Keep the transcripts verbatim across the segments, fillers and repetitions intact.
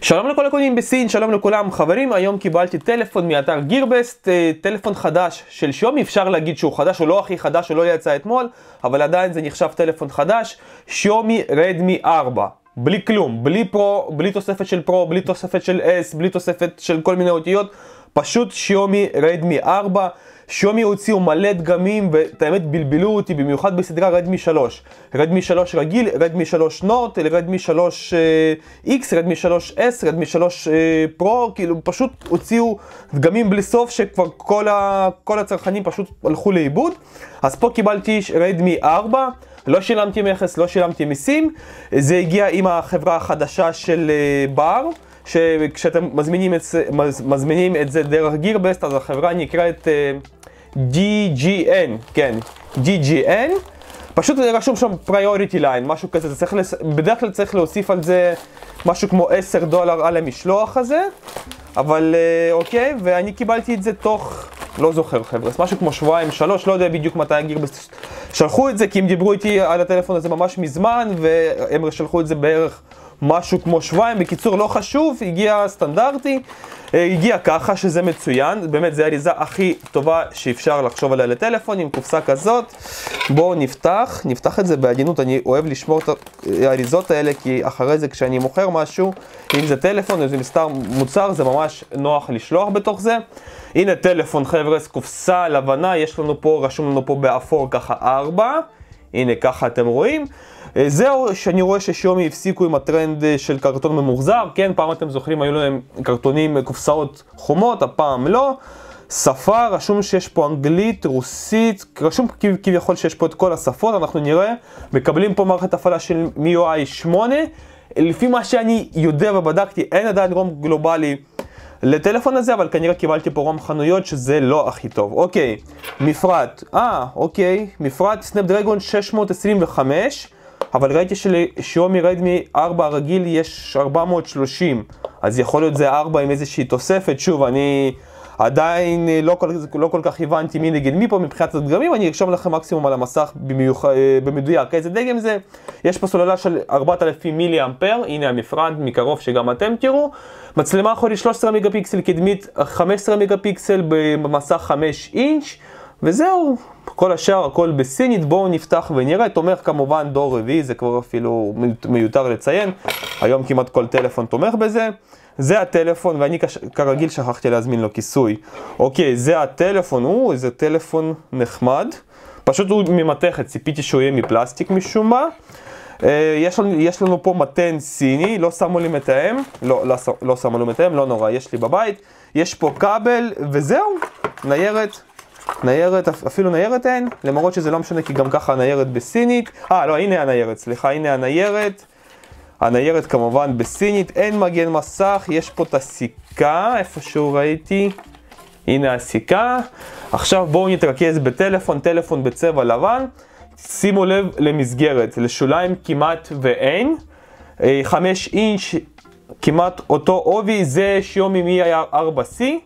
שלום לכל הקונים בסין, שלום לכולם חברים. היום קיבלתי טלפון מאתר גירבסט, טלפון חדש של שיומי. אפשר להגיד שהוא חדש, הוא לא הכי חדש, הוא לא יצא אתמול, אבל עדיין זה נחשב טלפון חדש. שיומי רדמי ארבע, בלי כלום, בלי פרו, בלי תוספת של פרו, בלי תוספת של אס, בלי תוספת של כל מיני אותיות, פשוט שיומי רדמי ארבע. שיומי הוציאו מלא דגמים ואת האמת בלבלו אותי, במיוחד בסדרה רדמי שלוש. רדמי שלוש רגיל, רדמי שלוש נוט, רדמי שלוש איקס, רדמי שלוש אס, רדמי שלוש פרו, כאילו פשוט הוציאו דגמים בלי סוף שכבר כל, ה... כל הצרכנים פשוט הלכו לאיבוד. אז פה קיבלתי רדמי ארבע, לא שילמתי מכס, לא שילמתי מיסים. זה הגיע עם החברה החדשה של בר. שכשאתם מזמינים את, מזמינים את זה דרך גירבסט, אז החברה נקראת די ג'י אן, כן, די ג'י אן. פשוט רשום שם priority line, משהו כזה. צריך לס... בדרך כלל צריך להוסיף על זה משהו כמו עשרה דולר על המשלוח הזה. אבל אוקיי, ואני קיבלתי את זה תוך, לא זוכר חבר'ה, משהו כמו שבועיים, שלוש, לא יודע בדיוק מתי גירבסט שלחו את זה, כי הם דיברו איתי על הטלפון הזה ממש מזמן, והם שלחו את זה בערך משהו כמו שבועיים. בקיצור, לא חשוב, הגיע סטנדרטי, הגיע ככה שזה מצוין, באמת זה האריזה הכי טובה שאפשר לחשוב עליה לטלפון, עם קופסה כזאת. בואו נפתח, נפתח את זה בעדינות. אני אוהב לשמור את האריזות האלה, כי אחרי זה כשאני מוכר משהו, אם זה טלפון או זה מסתר מוצר, זה ממש נוח לשלוח בתוך זה. הנה טלפון חבר'ה, קופסה לבנה, יש לנו פה, רשום לנו פה באפור ככה ארבע, הנה ככה אתם רואים. זהו שאני רואה ששיומי הפסיקו עם הטרנד של קרטון ממוחזר. כן, פעם אתם זוכרים, היו להם קרטונים, קופסאות חומות, הפעם לא. שפה, רשום שיש פה אנגלית, רוסית, רשום כביכול שיש פה את כל השפות. אנחנו נראה, מקבלים פה מערכת הפעלה של M I U I שמונה. לפי מה שאני יודע ובדקתי, אין עדיין רום גלובלי לטלפון הזה, אבל כנראה קיבלתי פה רום חנויות שזה לא הכי טוב. אוקיי, מפרט, אה, אוקיי, מפרט סנאפדרגון שש מאות עשרים וחמש, אבל ראיתי שלשיומי רדמי ארבע הרגיל יש ארבע מאות ושלושים, אז יכול להיות זה ארבע עם איזושהי תוספת. שוב, אני עדיין לא כל, לא כל כך הבנתי מי נגד מי פה מבחינת הדגמים. אני ארשום לכם מקסימום על המסך במיוח, במדויק איזה דגם זה. יש פה סוללה של ארבעת אלפים מילי אמפר, הנה המפרט מקרוב שגם אתם תראו. מצלמה אחורית שלושה עשר מגה פיקסל, קדמית חמישה עשר מגה פיקסל, במסך חמישה אינץ', וזהו, כל השאר הכל בסינית. בואו נפתח ונראה. תומך כמובן דור רביעי, זה כבר אפילו מיותר לציין, היום כמעט כל טלפון תומך בזה. זה הטלפון, ואני כרגיל שכחתי להזמין לו כיסוי. אוקיי, זה הטלפון, הוא איזה טלפון נחמד, פשוט הוא ממתכת, ציפיתי שהוא יהיה מפלסטיק משום מה. יש לנו, יש לנו פה מתן סיני, לא שמו לי מתאם, לא, לא, לא שמו לי מתאם, לא נורא, יש לי בבית. יש פה כבל, וזהו, ניירת, ניירת, אפילו ניירת אין, למרות שזה לא משנה, כי גם ככה הניירת בסינית. אה, לא, הנה הניירת, סליחה, הנה הניירת. הניירת כמובן בסינית, אין מגן מסך, יש פה את הסיכה, איפשהו ראיתי, הנה הסיכה. עכשיו בואו נתרכז בטלפון, טלפון בצבע לבן. שימו לב למסגרת, לשוליים כמעט ואין, חמש אינץ' כמעט אותו עובי, זה שיומי מי היה ארבע סי.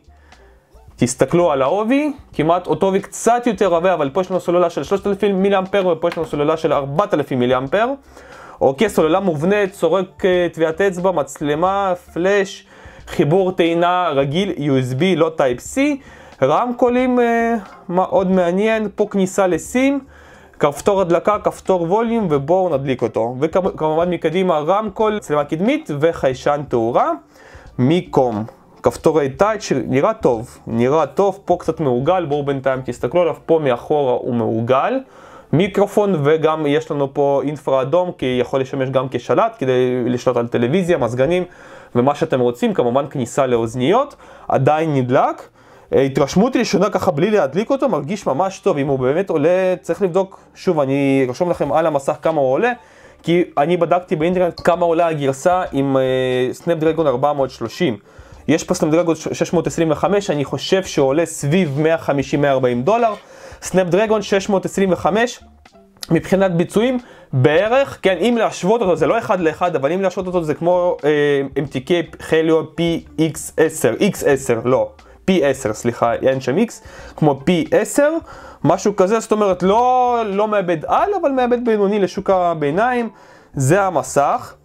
תסתכלו על העובי, כמעט אותו עובי, קצת יותר רבה, אבל פה יש לנו סוללה של שלושת אלפים מילי אמפר, ופה יש לנו סוללה של ארבעת אלפים מילי אמפר. אוקיי, סוללה מובנית, סורק טביעת אצבע, מצלמה, פלאש, חיבור טעינה רגיל, יו אס בי, לא טייפ סי. רמקולים, אה, מאוד מעניין, פה כניסה לסים, כפתור הדלקה, כפתור ווליום, ובואו נדליק אותו. וכמובן מקדימה רמקול, מצלמה קדמית וחיישן תאורה. מיקום, כפתורי טייץ' שנראה טוב, נראה טוב, פה קצת מעוגל, בואו בינתיים תסתכלו עליו, פה מאחורה הוא מעוגל. מיקרופון, וגם יש לנו פה אינפרה אדום, כי יכול לשמש גם כשלט, כדי לשלוט על טלוויזיה, מזגנים ומה שאתם רוצים. כמובן כניסה לאוזניות, עדיין נדלק. התרשמות ראשונה ככה בלי להדליק אותו, מרגיש ממש טוב. אם הוא באמת עולה, צריך לבדוק, שוב אני רשום לכם על המסך כמה הוא עולה, כי אני בדקתי באינטרנט כמה עולה הגרסה עם סנאפדרגון ארבע מאות ושלושים. יש פה סנאפדרגון שש מאות עשרים וחמש, אני חושב שהוא עולה סביב מאה חמישים עד מאה ארבעים דולר. סנאפדרגון שש מאות עשרים וחמש, מבחינת ביצועים בערך, כן, אם להשוות אותו, זה לא אחד לאחד, אבל אם להשוות אותו זה כמו אה, אם טי קיי Helio פי אקס עשר, אקס עשר, לא, פי עשר, סליחה, אין שם X, כמו פי עשר, משהו כזה. זאת אומרת, לא, לא מאבד על, אבל מאבד בינוני לשוק הביניים. זה המסך.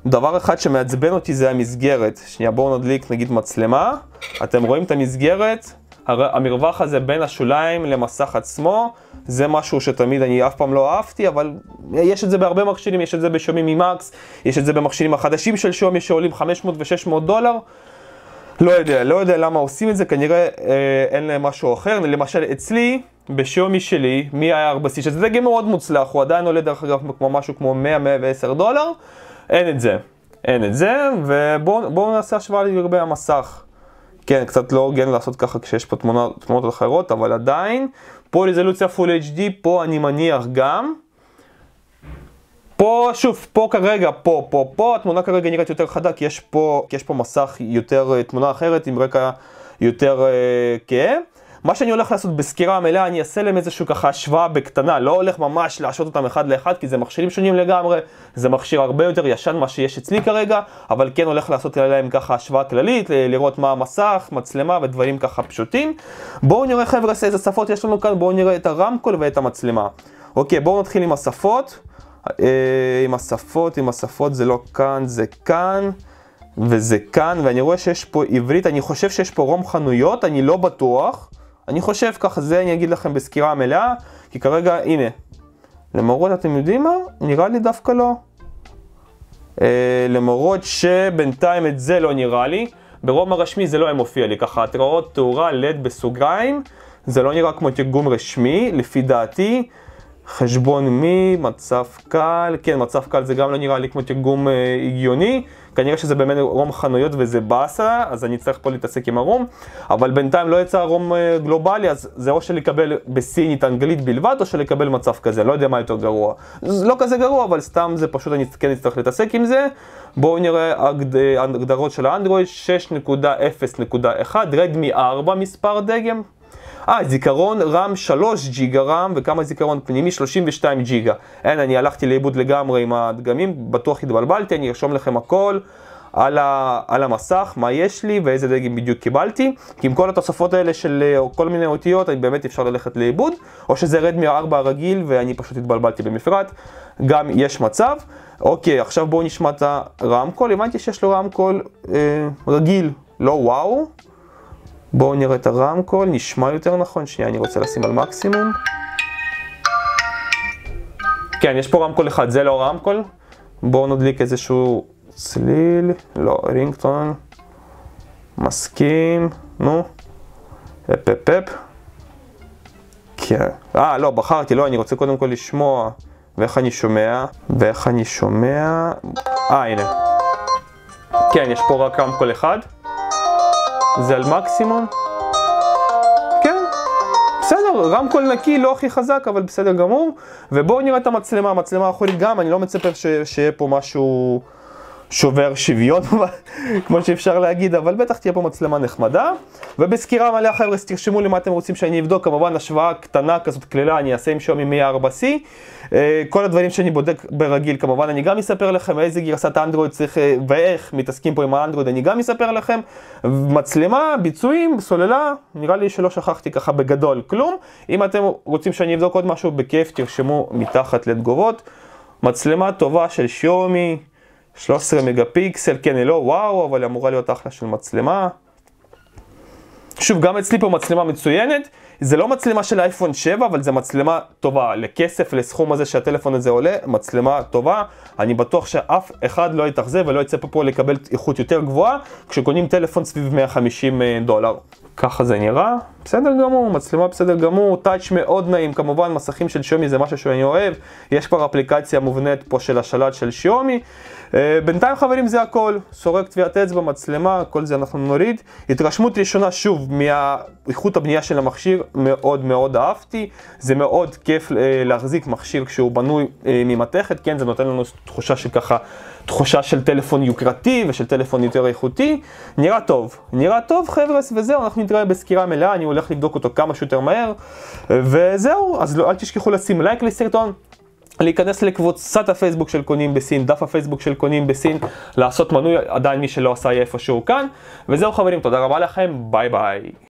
דבר אחד שמעצבן אותי זה המסגרת. שנייה, בואו נדליק נגיד מצלמה. אתם רואים את המסגרת? המרווח הזה בין השוליים למסך עצמו, זה משהו שתמיד אני אף פעם לא אהבתי, אבל יש את זה בהרבה מכשירים, יש את זה בשומי ממקס, יש את זה במכשירים החדשים של שומי שעולים חמש מאות ו-שש מאות דולר. לא יודע, לא יודע למה עושים את זה, כנראה אה, אין להם משהו אחר. למשל אצלי, בשומי שלי, מי היה ארבע סי, שזה דגם מאוד מוצלח, הוא עדיין עולה דרך אגב כמו משהו כמו מאה עד מאה ועשר דולר, אין את זה, אין את זה, ובואו נעשה השוואה לגבי המסך. כן, קצת לא הוגן לעשות ככה כשיש פה תמונות, תמונות אחרות, אבל עדיין, פה רזולוציה פול אייץ' די, פה אני מניח גם. פה, שוב, פה כרגע, פה, פה, פה, התמונה כרגע נראית יותר חדה, כי יש פה, כי יש פה מסך יותר, תמונה אחרת עם רקע יותר כהה. מה שאני הולך לעשות בסקירה המלאה, אני אעשה להם איזשהו ככה השוואה בקטנה, לא הולך ממש להשעות אותם אחד לאחד, כי זה מכשירים שונים לגמרי, זה מכשיר הרבה יותר ישן מה שיש אצלי כרגע, אבל כן הולך לעשות להם ככה השוואה כללית, לראות מה המסך, מצלמה ודברים ככה פשוטים. בואו נראה חבר'ה איזה שפות יש לנו כאן, בואו נראה את הרמקול ואת המצלמה. אוקיי, בואו נתחיל עם השפות. עם השפות, עם השפות זה לא כאן, זה כאן. וזה כאן, ואני רואה שיש פה עברית, אני חושב שיש פה רום חנויות, אני לא בטוח. אני חושב ככה, זה אני אגיד לכם בסקירה המלאה, כי כרגע, הנה, למרות אתם יודעים מה? נראה לי דווקא לא. אה, למרות שבינתיים את זה לא נראה לי, ברום הרשמי זה לא היה מופיע לי, ככה התראות תאורה לד בסוגריים, זה לא נראה כמו תרגום רשמי, לפי דעתי, חשבון מי, מצב קל, כן, מצב קל זה גם לא נראה לי כמו תרגום אה, הגיוני, כנראה שזה באמת רום חנויות וזה באסה, אז אני צריך פה להתעסק עם הרום, אבל בינתיים לא יצא רום אה, גלובלי, אז זה או שלקבל בסינית אנגלית בלבד, או שלקבל מצב כזה, לא יודע מה יותר גרוע. זה לא כזה גרוע, אבל סתם זה פשוט אני כן אצטרך להתעסק עם זה. בואו נראה הגדרות של האנדרואיד, שש נקודה אפס נקודה אחת, רדמי ארבע מספר דגם. אה, זיכרון רם שלוש ג'יגה רם, וכמה זיכרון פנימי? שלושים ושתיים ג'יגה. אין, אני הלכתי לאיבוד לגמרי עם הדגמים, בטוח התבלבלתי, אני ארשום לכם הכל על, ה, על המסך, מה יש לי ואיזה דגם בדיוק קיבלתי, כי עם כל התוספות האלה של כל מיני אותיות, אני באמת אפשר ללכת לאיבוד, או שזה רדמי ארבע הרגיל ואני פשוט התבלבלתי במפרט, גם יש מצב. אוקיי, עכשיו בואו נשמע את הרמקול, הבנתי שיש לו רמקול אה, רגיל, לא וואו. בואו נראה את הרמקול, נשמע יותר נכון, שנייה אני רוצה לשים על מקסימום. כן, יש פה רמקול אחד, זה לא רמקול. בואו נדליק איזשהו צליל, לא, רינגטון. מסכים, נו. אפ אפ אפ. כן, אה לא, בחרתי, לא, אני רוצה קודם כל לשמוע. ואיך אני שומע, ואיך אני שומע. אה, הנה. כן, יש פה רק רמקול אחד. זה על מקסימום. כן, בסדר, רמקול נקי, לא הכי חזק, אבל בסדר גמור. ובואו נראה את המצלמה, המצלמה האחורית גם, אני לא מצפה שיהיה פה משהו שובר שוויון, כמו שאפשר להגיד, אבל בטח תהיה פה מצלמה נחמדה. ובסקירה מלאה חבר'ה, תרשמו לי מה אתם רוצים שאני אבדוק, כמובן השוואה קטנה כזאת כללה, אני אעשה עם שומי מאה ארבע סי. כל הדברים שאני בודק ברגיל, כמובן אני גם אספר לכם איזה גרסת אנדרואיד צריך ואיך מתעסקים פה עם האנדרואיד, אני גם אספר לכם. מצלמה, ביצועים, סוללה, נראה לי שלא שכחתי ככה בגדול כלום. אם אתם רוצים שאני אבדוק עוד משהו בכיף, תרשמו מתחת לתגובות. מצלמה טובה של שומי, שלוש עשרה מגה פיקסל, כן, לא וואו, אבל אמורה להיות אחלה של מצלמה. שוב, גם אצלי פה מצלמה מצוינת, זה לא מצלמה של אייפון שבע, אבל זה מצלמה טובה, לכסף, לסכום הזה שהטלפון הזה עולה, מצלמה טובה. אני בטוח שאף אחד לא יתאכזב ולא יצא פה, פה לקבל איכות יותר גבוהה, כשקונים טלפון סביב מאה וחמישים דולר. ככה זה נראה, בסדר גמור, מצלמה בסדר גמור, טאץ' מאוד נעים, כמובן מסכים של שומי זה משהו שאני אוהב, יש כבר אפליקציה מובנית פה של השלט של שומי. בינתיים חברים זה הכל, סורק טביעת אצבע, מצלמה, כל זה אנחנו נוריד. התרשמות ראשונה שוב מאיכות הבנייה של המכשיר, מאוד מאוד אהבתי, זה מאוד כיף להחזיק מכשיר כשהוא בנוי ממתכת, כן זה נותן לנו תחושה של ככה, תחושה של טלפון יוקרתי ושל טלפון יותר איכותי, נראה טוב, נראה טוב חבר'ס, וזהו, אנחנו נתראה בסקירה מלאה, אני הולך לבדוק אותו כמה שיותר מהר, וזהו, אז לא, אל תשכחו לשים לייק לסרטון, להיכנס לקבוצת הפייסבוק של קונים בסין, דף הפייסבוק של קונים בסין, לעשות מנוי, עדיין מי שלא עשה איפשהו כאן, וזהו חברים, תודה רבה לכם, ביי ביי.